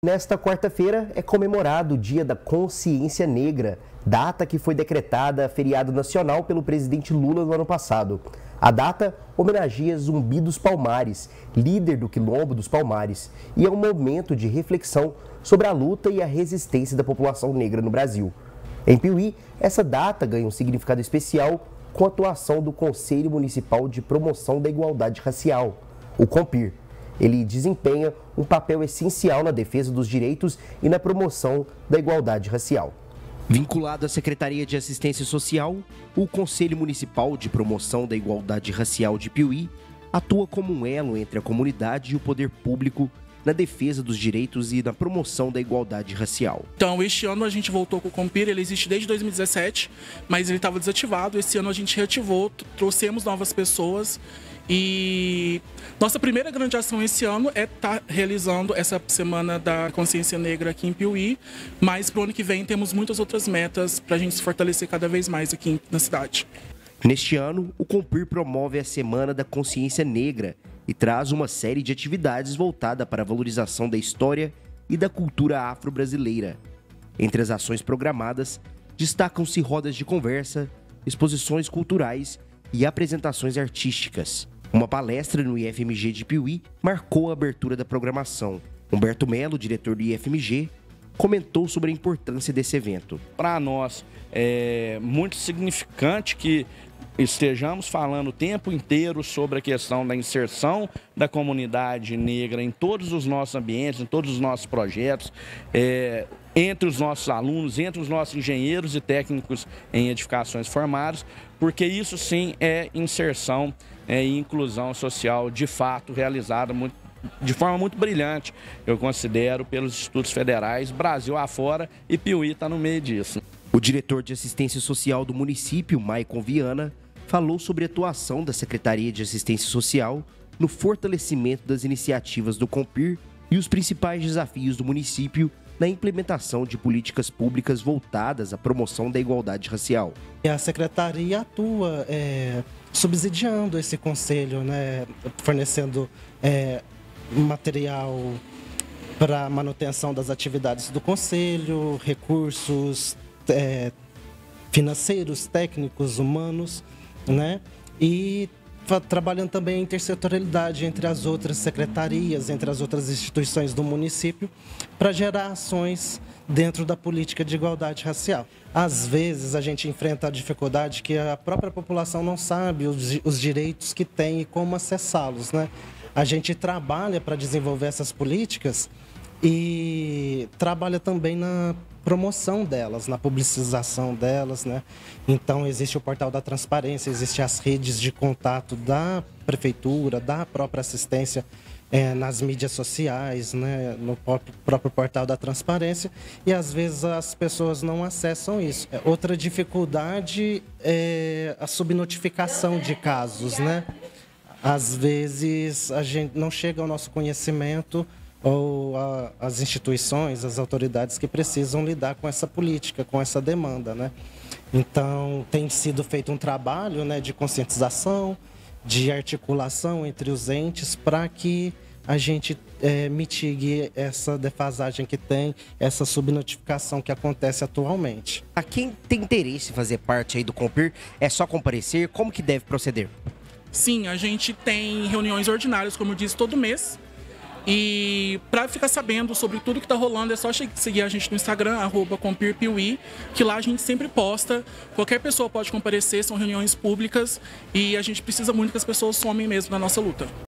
Nesta quarta-feira é comemorado o Dia da Consciência Negra, data que foi decretada feriado nacional pelo presidente Lula no ano passado. A data homenageia Zumbi dos Palmares, líder do Quilombo dos Palmares, e é um momento de reflexão sobre a luta e a resistência da população negra no Brasil. Em Piuí, essa data ganha um significado especial com a atuação do Conselho Municipal de Promoção da Igualdade Racial, o CONPIR. Ele desempenha um papel essencial na defesa dos direitos e na promoção da igualdade racial. Vinculado à Secretaria de Assistência Social, o Conselho Municipal de Promoção da Igualdade Racial de Piuí atua como um elo entre a comunidade e o poder público na defesa dos direitos e na promoção da igualdade racial. Então, este ano a gente voltou com o CONPIR, ele existe desde 2017, mas ele estava desativado. Esse ano a gente reativou, trouxemos novas pessoas e nossa primeira grande ação esse ano é estar realizando essa Semana da Consciência Negra aqui em Piuí, mas para o ano que vem temos muitas outras metas para a gente se fortalecer cada vez mais aqui na cidade. Neste ano, o CONPIR promove a Semana da Consciência Negra e traz uma série de atividades voltada para a valorização da história e da cultura afro-brasileira. Entre as ações programadas, destacam-se rodas de conversa, exposições culturais e apresentações artísticas. Uma palestra no IFMG de Piuí marcou a abertura da programação. Humberto Melo, diretor do IFMG, comentou sobre a importância desse evento. Para nós é muito significante que estejamos falando o tempo inteiro sobre a questão da inserção da comunidade negra em todos os nossos ambientes, em todos os nossos projetos, entre os nossos alunos, entre os nossos engenheiros e técnicos em edificações formadas, porque isso sim é inserção e inclusão social de fato realizada de forma muito brilhante, eu considero, pelos institutos federais, Brasil afora, e Piuí está no meio disso. O diretor de Assistência Social do município, Maicon Viana, falou sobre a atuação da Secretaria de Assistência Social no fortalecimento das iniciativas do CONPIR e os principais desafios do município na implementação de políticas públicas voltadas à promoção da igualdade racial. A Secretaria atua subsidiando esse conselho, né, fornecendo material para manutenção das atividades do conselho, recursos financeiros, técnicos, humanos, né? E trabalhando também a intersetorialidade entre as outras secretarias, entre as outras instituições do município, para gerar ações dentro da política de igualdade racial. Às vezes a gente enfrenta a dificuldade que a própria população não sabe os direitos que tem e como acessá-los, né? A gente trabalha para desenvolver essas políticas e trabalha também na promoção delas, na publicização delas, né? Então existe o portal da transparência, existem as redes de contato da prefeitura, da própria assistência nas mídias sociais, né? No próprio portal da transparência, e às vezes as pessoas não acessam isso. Outra dificuldade é a subnotificação de casos, né? Às vezes a gente não chega ao nosso conhecimento ou as instituições, as autoridades que precisam lidar com essa política, com essa demanda, né? Então, tem sido feito um trabalho, né, de conscientização, de articulação entre os entes para que a gente mitigue essa defasagem que tem, essa subnotificação que acontece atualmente. A quem tem interesse em fazer parte aí do CONPIR, é só comparecer? Como que deve proceder? Sim, a gente tem reuniões ordinárias, como eu disse, todo mês. E para ficar sabendo sobre tudo que está rolando, é só seguir a gente no Instagram, @CONPIRPiuí, que lá a gente sempre posta. Qualquer pessoa pode comparecer, são reuniões públicas e a gente precisa muito que as pessoas somem mesmo na nossa luta.